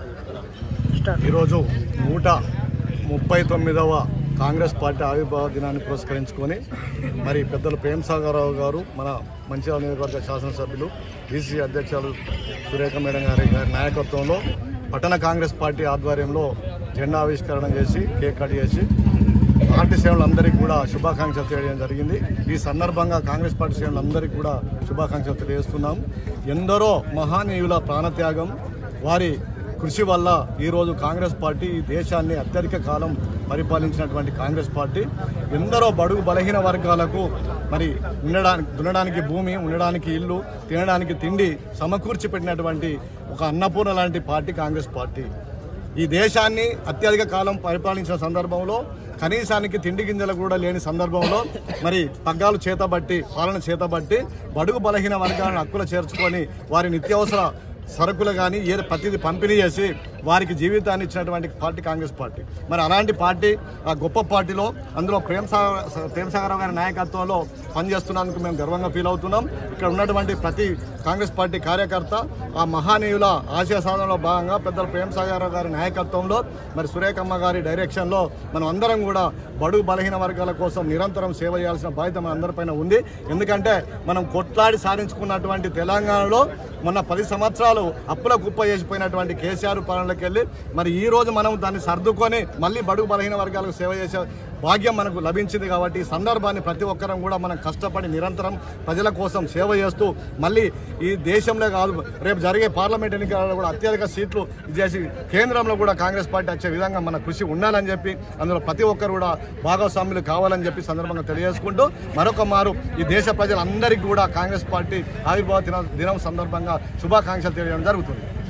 ఈరోజు 139వ కాంగ్రెస్ పార్టీ ఆవిర్భావ దినాన్ని పురస్కరించుకొని మరి పెద్దలు ప్రేమసాగరరావు గారు, మన మంచిర్యాల నియోజకవర్గ శాసనసభ్యులు బీసీ అధ్యక్షులు సురేఖ మేడం గారి నాయకత్వంలో పట్టణ కాంగ్రెస్ పార్టీ ఆధ్వర్యంలో జెండా ఆవిష్కరణ చేసి కేక్ కట్ చేసి పార్టీ శ్రేణులందరికీ కూడా శుభాకాంక్షలు తెలియజేయడం జరిగింది. ఈ సందర్భంగా కాంగ్రెస్ పార్టీ శ్రేణులందరికీ కూడా శుభాకాంక్షలు తెలియజేస్తున్నాం. ఎందరో మహానీయుల ప్రాణత్యాగం, వారి కృషి వల్ల ఈరోజు కాంగ్రెస్ పార్టీ ఈ దేశాన్ని అత్యధిక కాలం పరిపాలించినటువంటి కాంగ్రెస్ పార్టీ ఎందరో బడుగు బలహీన వర్గాలకు మరి దున్నడానికి భూమి, ఉండడానికి ఇల్లు, తినడానికి తిండి సమకూర్చి పెట్టినటువంటి ఒక అన్నపూర్ణ లాంటి పార్టీ కాంగ్రెస్ పార్టీ. ఈ దేశాన్ని అత్యధిక కాలం పరిపాలించిన సందర్భంలో కనీసానికి తిండి గింజలు కూడా లేని సందర్భంలో మరి పగ్గాలు చేతబట్టి, పాలన చేతబట్టి బడుగు బలహీన వర్గాలను హక్కులు చేర్చుకొని వారి నిత్యావసర సరుకులు కానీ ప్రతిదీ పంపిణీ చేసి వారికి జీవితాన్ని ఇచ్చినటువంటి పార్టీ కాంగ్రెస్ పార్టీ. మరి అలాంటి పార్టీ, ఆ గొప్ప పార్టీలో అందులో ప్రేమసాగరరావు గారి నాయకత్వంలో పనిచేస్తున్నందుకు మేము గర్వంగా ఫీల్ అవుతున్నాం. ఇక్కడ ఉన్నటువంటి ప్రతి కాంగ్రెస్ పార్టీ కార్యకర్త ఆ మహానీయుల ఆశయ సాధనలో భాగంగా పెద్దలు ప్రేమసాగరరావు గారి నాయకత్వంలో మరి సురేఖమ్మ గారి డైరెక్షన్లో మనం అందరం కూడా బడుగు బలహీన వర్గాల కోసం నిరంతరం సేవ చేయాల్సిన బాధ్యత మన అందరిపైన ఉంది. ఎందుకంటే మనం కొట్లాడి సాధించుకున్నటువంటి తెలంగాణలో మొన్న 10 సంవత్సరాలు అప్పుల కుప్ప చేసిపోయినటువంటి కేసీఆర్ పాలనలోకి వెళ్ళి మరి ఈ రోజు మనం దాన్ని సర్దుకొని మళ్ళీ బడుగు బలహీన వర్గాలకు సేవ చేసే భాగ్యం మనకు లభించింది. కాబట్టి ఈ సందర్భాన్ని ప్రతి ఒక్కరం కూడా మనం కష్టపడి నిరంతరం ప్రజల కోసం సేవ చేస్తూ మళ్ళీ ఈ దేశంలో కాదు రేపు జరిగే పార్లమెంట్ ఎన్నికలలో కూడా అత్యధిక సీట్లు చేసి కేంద్రంలో కూడా కాంగ్రెస్ పార్టీ వచ్చే విధంగా మన కృషి ఉండాలని చెప్పి అందులో ప్రతి ఒక్కరు కూడా భాగస్వాములు కావాలని చెప్పి సందర్భంగా తెలియజేసుకుంటూ మరొక మారు ఈ దేశ ప్రజలందరికీ కూడా కాంగ్రెస్ పార్టీ ఆవిర్భావ దినం సందర్భంగా శుభాకాంక్షలు తెలియజేయడం జరుగుతుంది.